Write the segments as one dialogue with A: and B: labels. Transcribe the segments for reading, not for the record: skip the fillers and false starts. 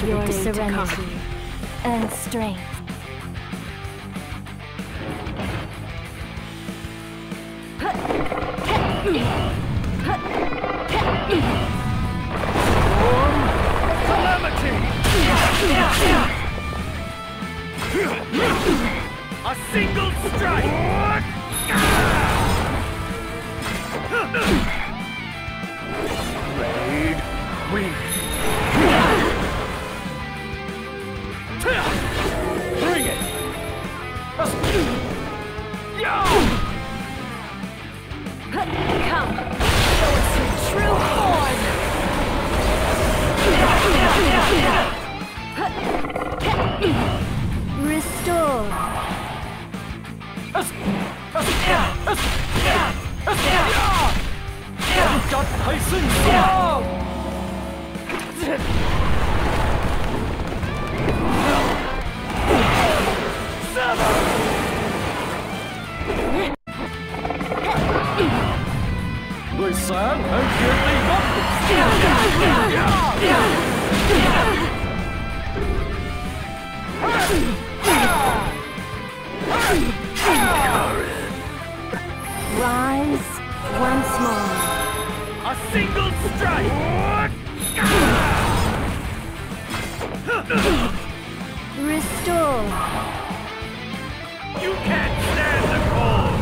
A: of your serenity and strength.
B: Calamity! A single strike! Blade wing! Bring it!
A: Come, show us your true form! Restore!
B: Got Tyson! Người sáng hãy kiệt đi gốc.
A: Rise once more.
B: A single strike.
A: Restore.
B: You can't stand the cold.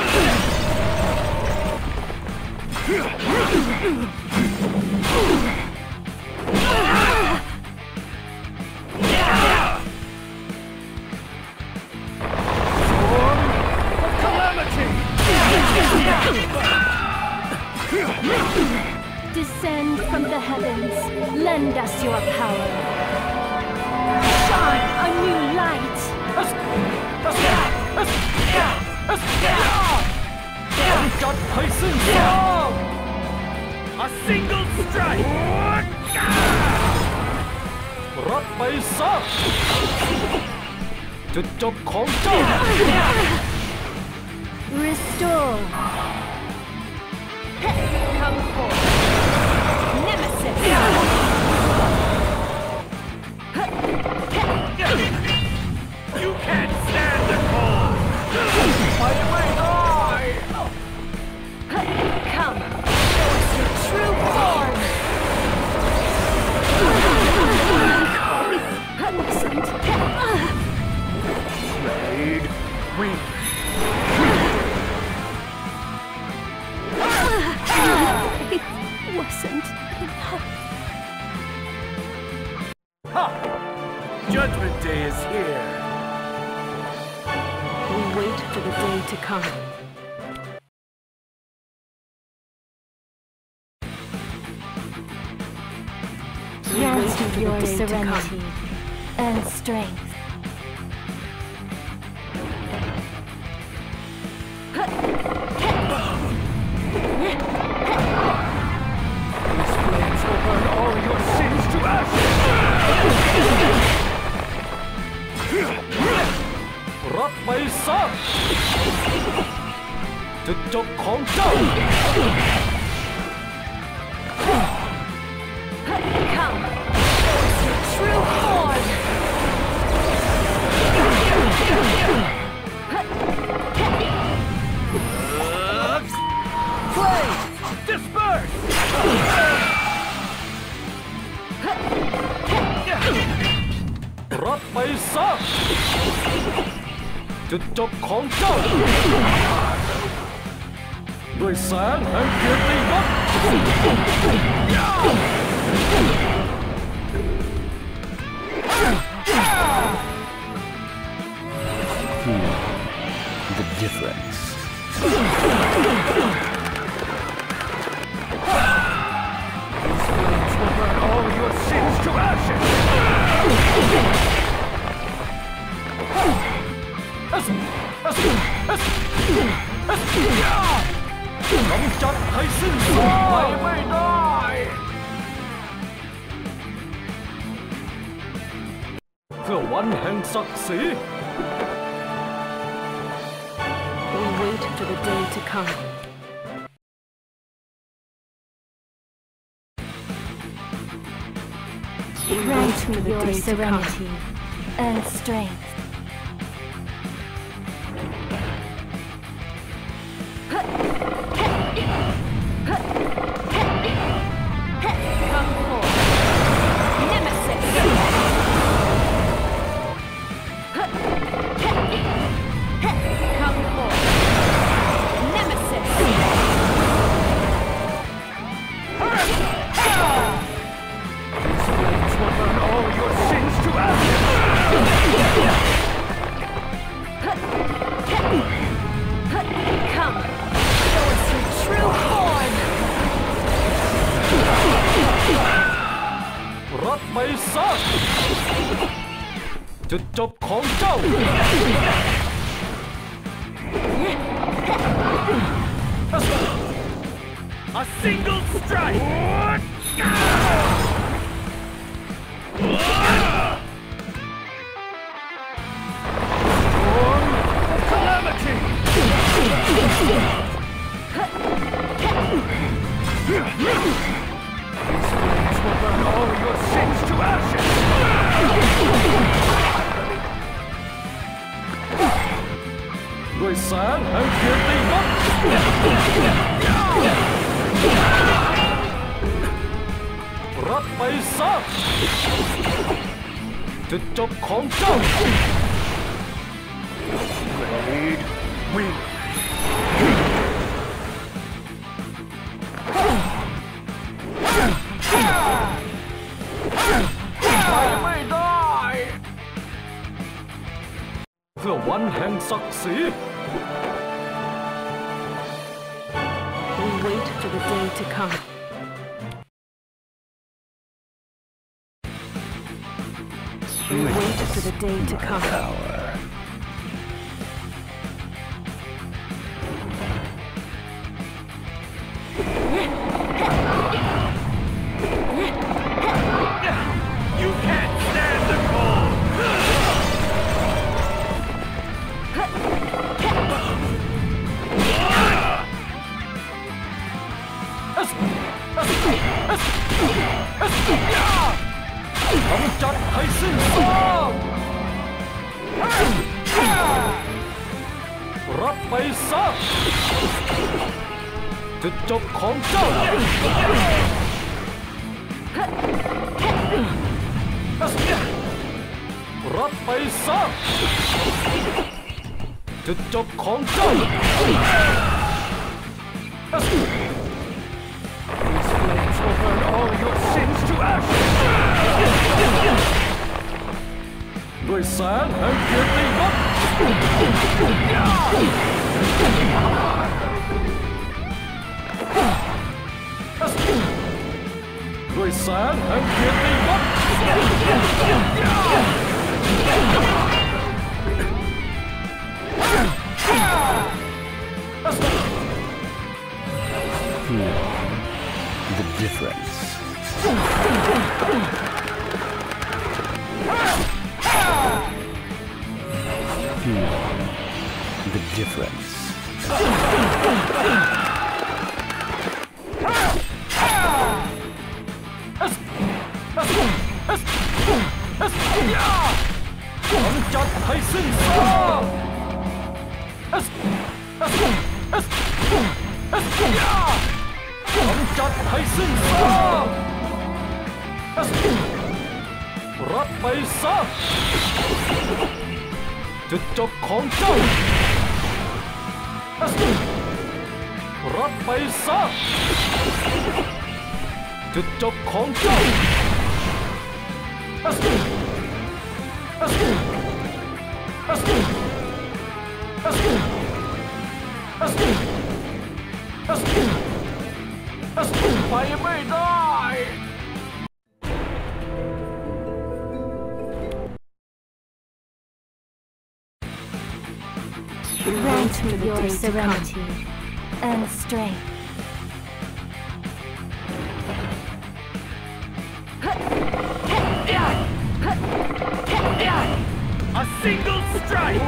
A: Descend from the heavens. Lend us your power. Shine a new light.
B: Got Tyson! A single strike! รับไปซะจุดจบของเจ้า
A: Restore. Come forth. Nemesis.
B: You can't stand the cold! Fight away, die!
A: Come, show us your true form.
B: Blade wing!
A: It wasn't enough.
B: Ha! Judgment Day is here!
A: We wait for the day to come. Grant me your serenity and strength.
B: These flames will burn all your sins to ashes! รับไปซะจุดจบของเจ้า
A: Come, show us your true form.
B: Flame! Disperse! รับไปซะจุดจบของเจ้าด้วยแสงแห่งเกียรติยศ
C: The difference.
B: These flames will burn all your sins to ashes!กำจัดให้สิ้นสุดไปไม่ได้เพื่อวันแห่งศักดิ์ศรี
A: We wait for the day to come. Grant to
C: the
A: your
C: day to
A: serenity and strength.
C: Come forth. Nemesis. Come forth. Nemesis.
B: These flames will burn all your sins to ashes!
A: Come, show us your true form.
B: รับไปซะจุดจบของเจ้า A single strike! Calamity! These flames will burn all your sins to ashes! ด้วยแสงแห่งเกียรติยศรับไปซะจุดจบของเจ้า Great win! ไปไม่ได้ เพื่อวันแห่งศักดิ์ศรี
C: We wait for the day to come. We wait for the day to come.
B: You can't stand the cold!กำจัดให้สิ้นซากรับไปซะจุดจบของเจ้ารับไปซะจุดจบของเจ้า These flames will burn all your sins to ashes ด้วยแสงแห่งเกียรติยศด้วยแสงแห่งเกียรติยศ
D: Feel the difference. Feel the difference.
B: กำจัดให้สิ้นซากกำจัดให้สิ้นซากรับไปซะจุดจบของเจ้ารับไปซะจุดจบของเจ้าไปไม่ได้
A: Grant me your serenity and strength.
B: A single strike!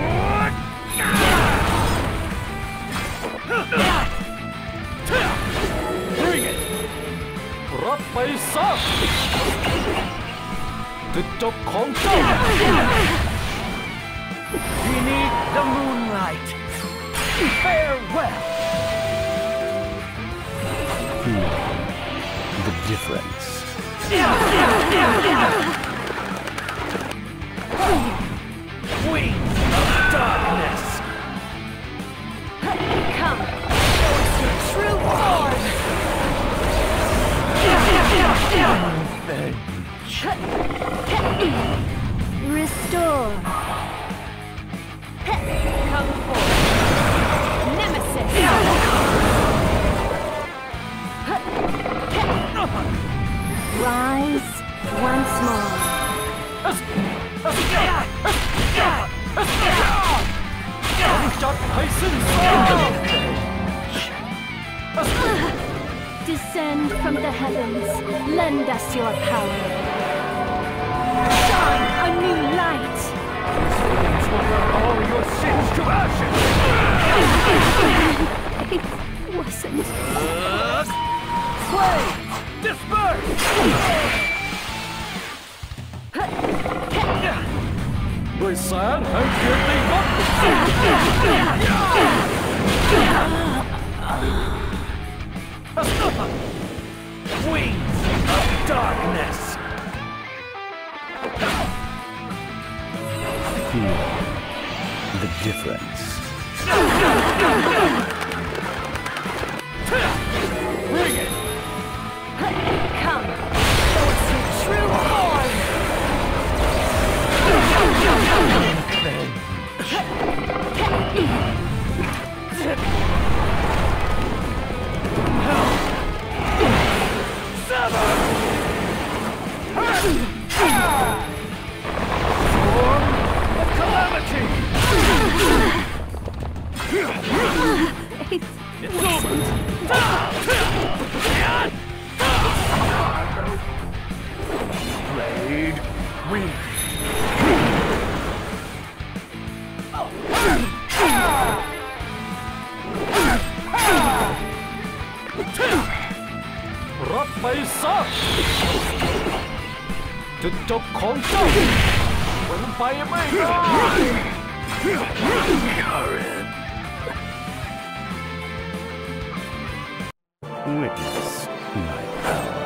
B: Bring it! รับไปซะจุดจบของเจ้า Beneath the moonlight. Farewell.
D: Feel the difference.
B: Wings of darkness.
A: Come, show us your true form. Restore. Come forth. Nemesis. Rise once more.
B: Shot Tyson.
A: Descend from the heavens. Lend us your power. Shine a new light.
B: All your sins to ashes.
A: It wasn't.
B: Slay! Disperse! Với sáng hãy chuyển tình mất. Wings of darkness.
D: Feel the difference.
B: Bring it!
A: Come, show us your true form.
B: Storm of calamity! It's over! Blade wing.รับไปซะจุดจบของเจ้าเป็นไปไม่ได้
D: Witness my power.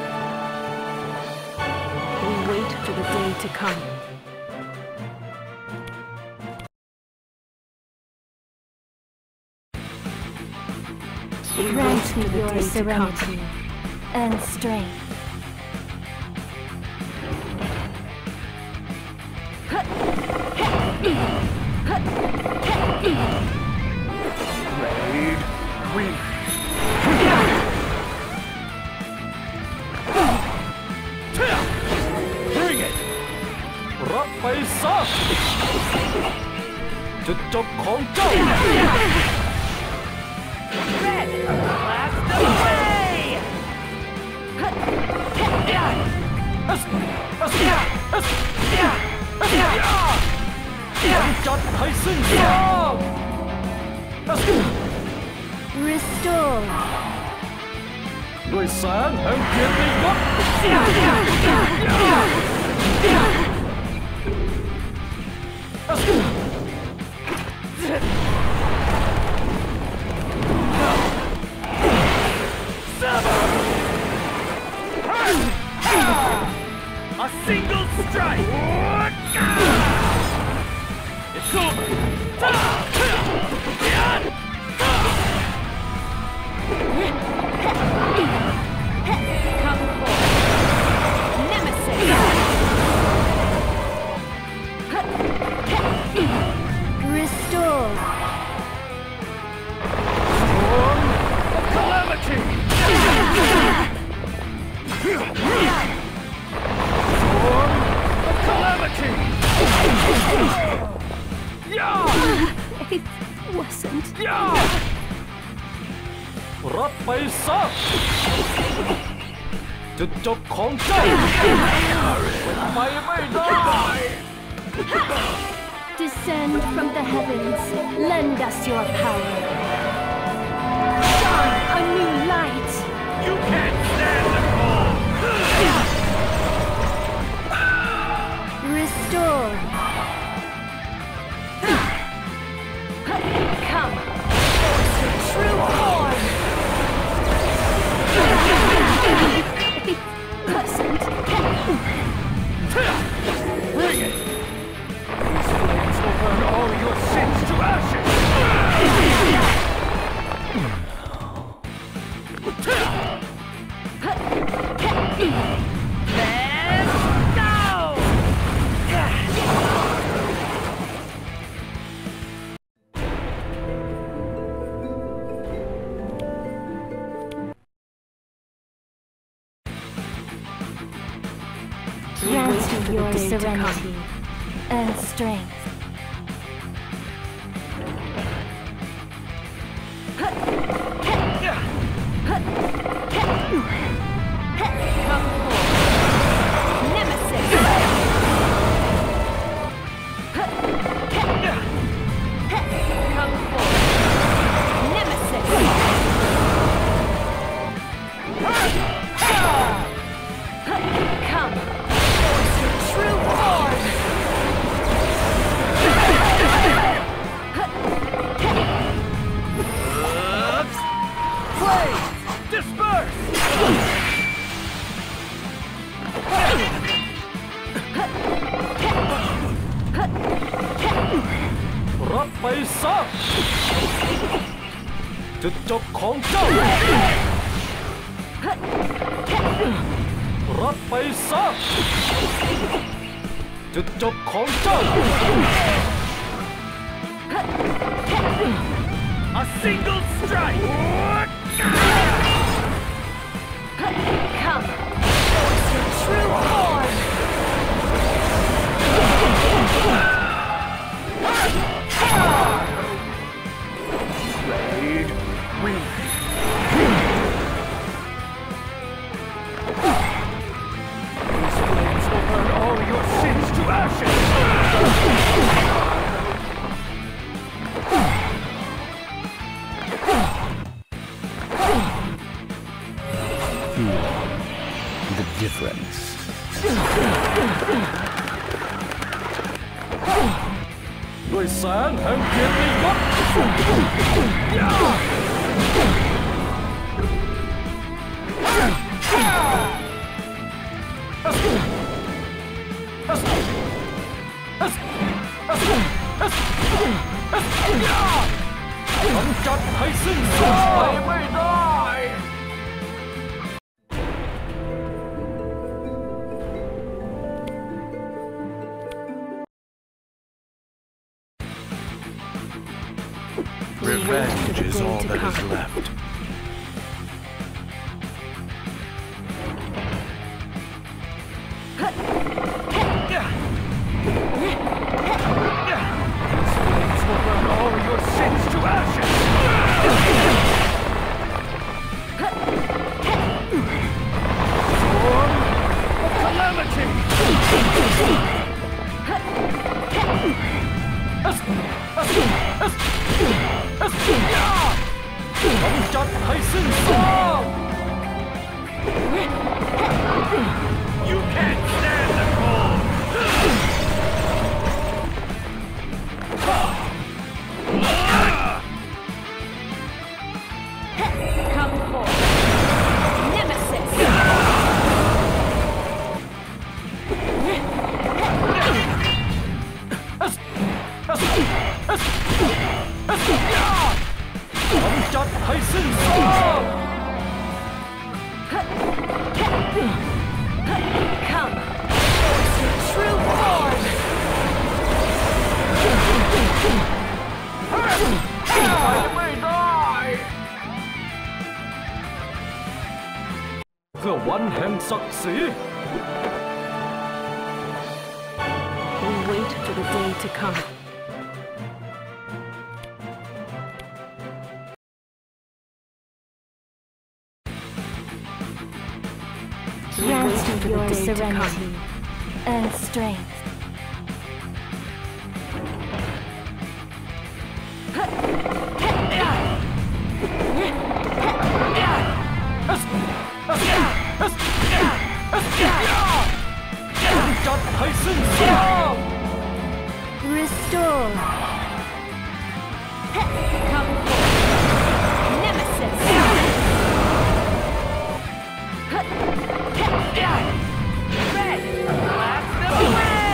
C: We wait for the day to come.
A: Grant me your serenity and strength.
B: Blade wing. Bring it! รับไปซะจุดจบของเจ้า
A: Red, blast away!
B: Shot Tyson.
A: Restore.
B: ด้วยแสงแห่งเกียรติยศ A single strike. It's over.
A: Come forth. Nemesis. Restore.
B: Storm of calamity. Storm of calamity.
A: It wasn't.
B: รับไปซะจุดจบของเจ้าเป็นไปไม่ได้
A: Descend from the heavens. Lend us your power. Shine a new light.
B: You can't stand the cold.
C: the
A: your
C: day to
A: serenity and strength.
B: รับไปซะจุดจบของเจ้ารับไปซะจุดจบของเจ้า A single strike
A: Come, force your true form.
B: Blade win. These flames will burn all your sins to ashes.
D: The difference.
B: ด้วยแสงแห่งเกียรติยศกำจัดให้สิ้นสุดไปไม่ได้
D: Revenge is all that is left.
B: Flames will burn all your sins to ashes. Storm of calamity. Don't hasten storm! You can't stand the cold!
A: Come forth. Nemesis.
B: Don't hasten storm!
A: Come, force your true form.
B: ไม่ได้เพื่อวันแห่งศักดิ์ศรี
C: We wait for the day to come.
A: Grant
C: for the
A: your
C: day to
A: serenity and strength.
B: Don't hasten storm!
A: Restore. Come forth. Nemesis. Red, blast them away!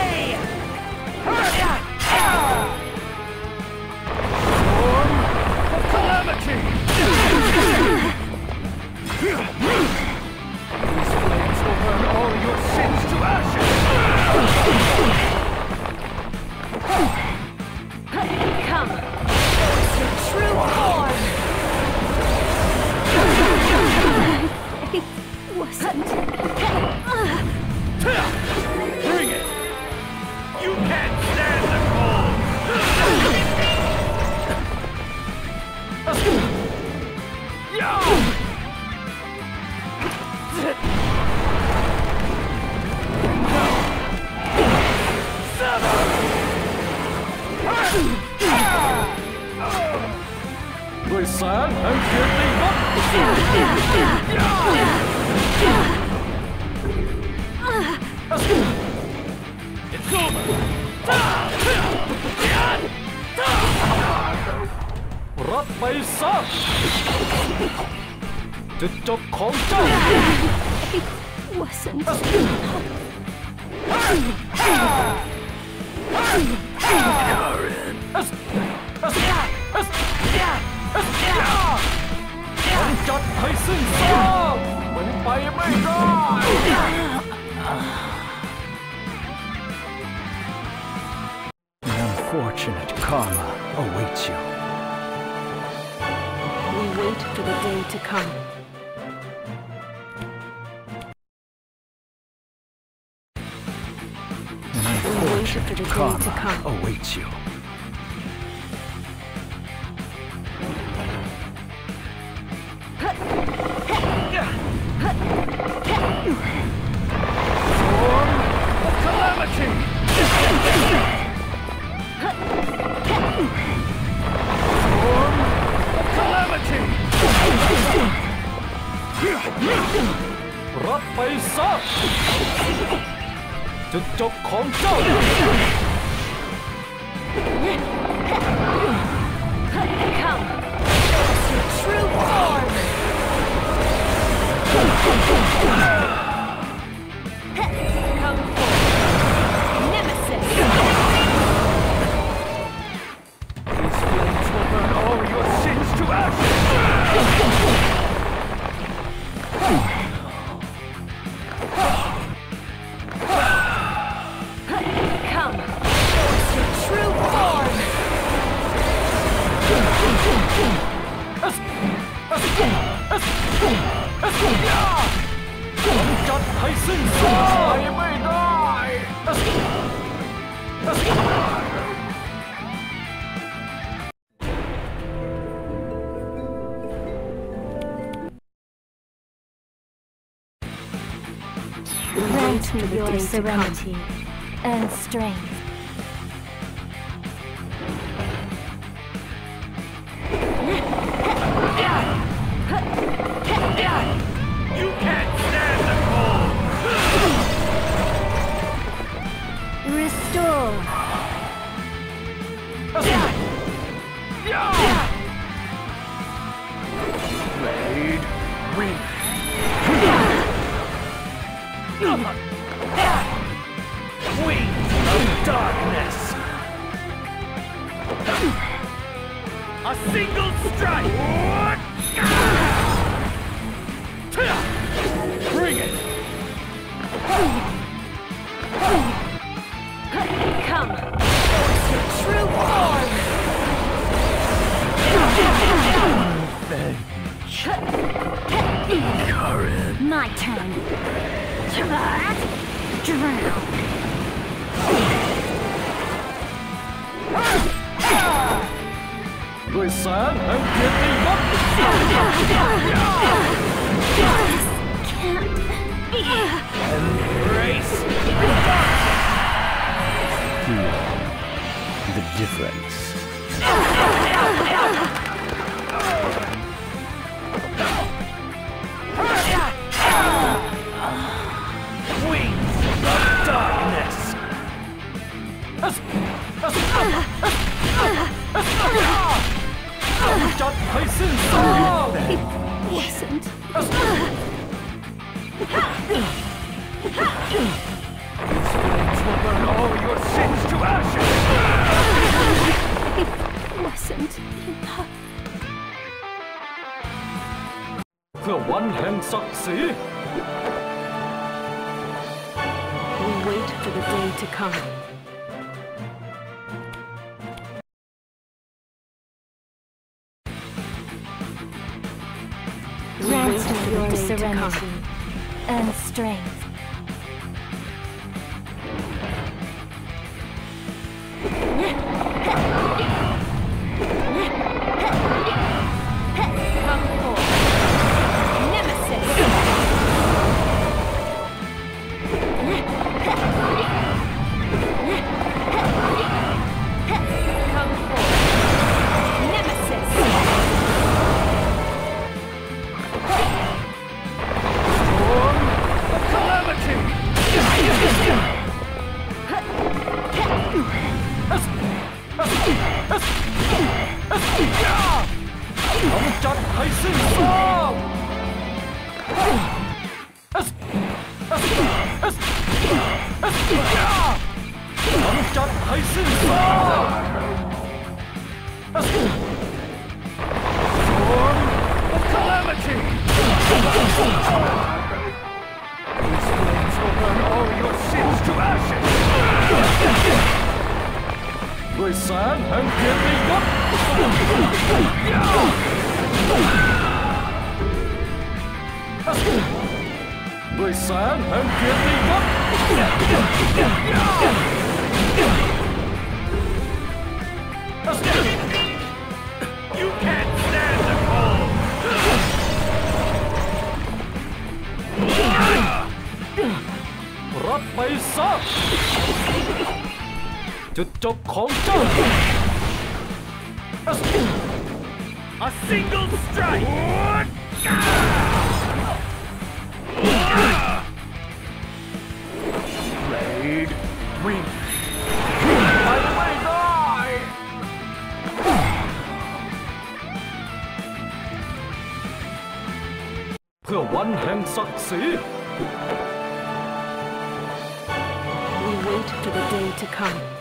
B: ด้วยแสงแห่งเกียรติยศ It's over. รับไปซะจุดจบของเจ้า
C: Wasn't.
B: ต้องจัดให้สิ้นซากมันไปไม่ได้
D: An unfortunate karma awaits you.
C: We wait for the day to come.
D: An unfortunate karma awaits you.
B: Storm of calamity! Storm of calamity! รับไปซะจุดจบของเจ้า
C: Come.
A: Your true form.
C: Come forth. Nemesis.
B: These flames will burn all your sins to ashes!
C: Come.
A: Your true form.
B: ต้องจัดให้สิ้นซากไม่ได้
C: Grant me your serenity and strength.
B: You can't stand the cold!
C: Restore.
B: Blade, win! Wings of darkness! A single strike! Bring it!
C: Come.
A: Your true form.
C: My turn. Drown.
B: ด้วยแสงแห่งเกียรติยศ Embrace
D: Feel the difference.
B: wings of darkness!จัดให้สิ้นซาก
C: Wasn't.
B: These flames will burn all your sins to ashes!
C: Wasn't.
B: เพื่อวันแห่งศักดิ์ศรี
C: We wait for the day to come.
E: Grant me your serenity and strength.
C: Come forth.
B: จัดให้สิ้นซากกำจัดให้สิ้นซากStorm of Calamity! These flames will burn all your sins to ashes! ด้วยแสงแห่งเกียรติยศด้วยแสงแห่งเกียรติยศ You can't stand the cold! รับไปซะจุดจบของเจ้า A single strike! Blade wing! ไปไม่ได้ เพื่อวันแห่งศักดิ์ศรี
D: We wait for the day to come.